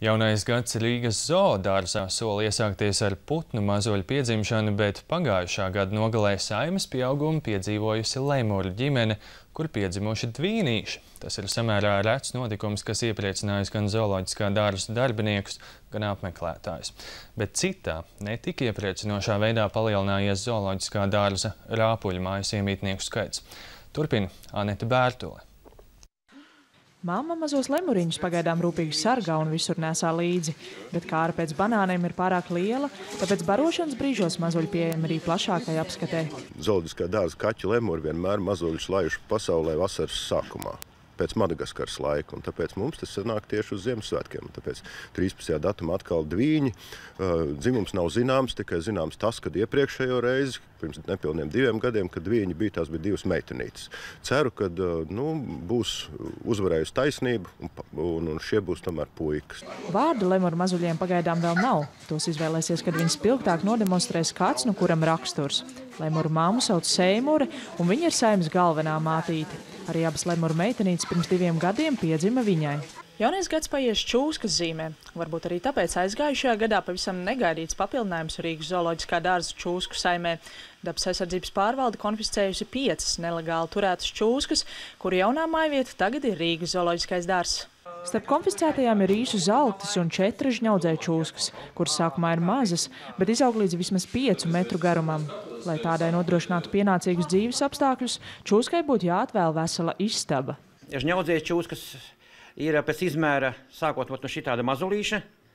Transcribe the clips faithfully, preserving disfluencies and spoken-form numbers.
Jaunais gads Rīgas zoodārzā sola iesākties ar putnu mazuļu piedzimšanu, bet pagājušā gada nogalē Saeimas pieaugumu piedzīvojusi lemuru ģimene, kur piedzimuši dvīnīši. Tas ir samērā rets notikums, kas iepriecinājis gan zooloģiskā dārza darbiniekus, gan apmeklētājus. Bet citā, netik iepriecinošā veidā palielinājies zooloģiskā dārza Rāpuļu mājas iemītnieku skaits. Turpina Anete Bērtule. Mamma mazos lemuriņus pagaidām rūpīgi sargā un visur nesā līdzi, bet kāra pēc banāniem ir pārāk liela, tāpēc barošanas brīžos mazuļi pieejami arī plašākai apskatē. Zooloģiskā dārza kaķi lemuri vienmēr mazuļus laižu pasaulē vasaras sākumā, pēc Madagaskaras laika, un tāpēc mums tas sanāk tieši uz Ziemassvētkiem. Tāpēc trīspadsmitajā datumā atkal dvīņi. Dzimums nav zināms, tikai zināms tas, kad iepriekšējo reizi, pirms nepilniem diviem gadiem, kad dvīņi bija, tās bija divas meitenītes. Ceru, ka nu, būs uzvarējusi taisnība, un, un šie būs tomēr puikas. Vārdu lemuru mazuļiem pagaidām vēl nav. Tos izvēlēsies, kad viņi spilgtāk nodemonstrēs kāds, no kuram raksturs. Lemuru māmu sauc Seimure, un viņa ir Saeimas galvenā mātīte. Arī abas lemuru meitenītes pirms diviem gadiem piedzima viņai. Jaunais gads paies čūskas zīmē. Varbūt arī tāpēc aizgājušajā gadā pavisam negaidīts papildinājums Rīgas zooloģiskā dārza čūsku saimē. Dabas aizsardzības pārvalde konfiscējusi piecas nelegāli turētas čūskas, kuru jaunā mājvieta tagad ir Rīgas zooloģiskais dārzs. Starp konfiscētajām ir īsu zaltis un četri žņaudzēju čūskas, kuras sākumā ir mazas, bet izaug līdz vismaz piecu metru garumam. Lai tādai nodrošinātu pienācīgus dzīves apstākļus, čūskai būtu jāatvēl vesela istaba. Žņaudzēju čūskas ir pēc izmēra sākot no šitāda mazulīša,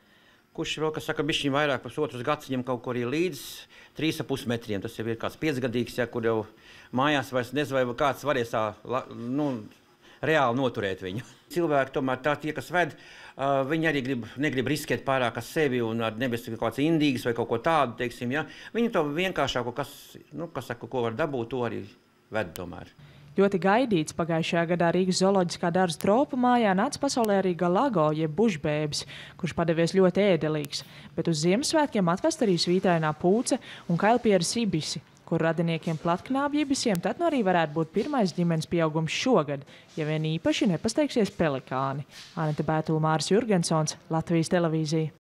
kurš vēl, kas saka, bišķiņ vairāk par otras gads viņam kaut kur ir līdz trīs ar pus metriem. Tas jau ir kāds piecgadīgs, ja, kur jau mājās vairs nezinu, vai kāds varēs tā, nu, reāli noturēt viņu. Cilvēki tomēr tā tie, kas ved, uh, viņi arī grib, negrib riskēt pārāk ar sevi un ar nebes kaut kāds indīgas vai kaut ko tādu, teiksim, ja. Viņi to vienkāršāko, kas, nu, kas saka, ko var dabūt, to arī ved tomēr. Ļoti gaidīts pagājušajā gadā Rīgas zooloģiskā dārza tropu mājā nāca pasaulē arī galago, jeb bušbēbis, kurš padevies ļoti ēdelīgs, bet uz Ziemassvētkiem atvest arī svītrainā pūce un kailpieras ibisi, kur radiniekiem platknābju ibisiem tad nu arī varētu būt pirmais ģimenes pieaugums šogad, ja vien īpaši nepasteigsies pelikāni. Anete Bērtule, Māris Jurgensons, Latvijas televīzija.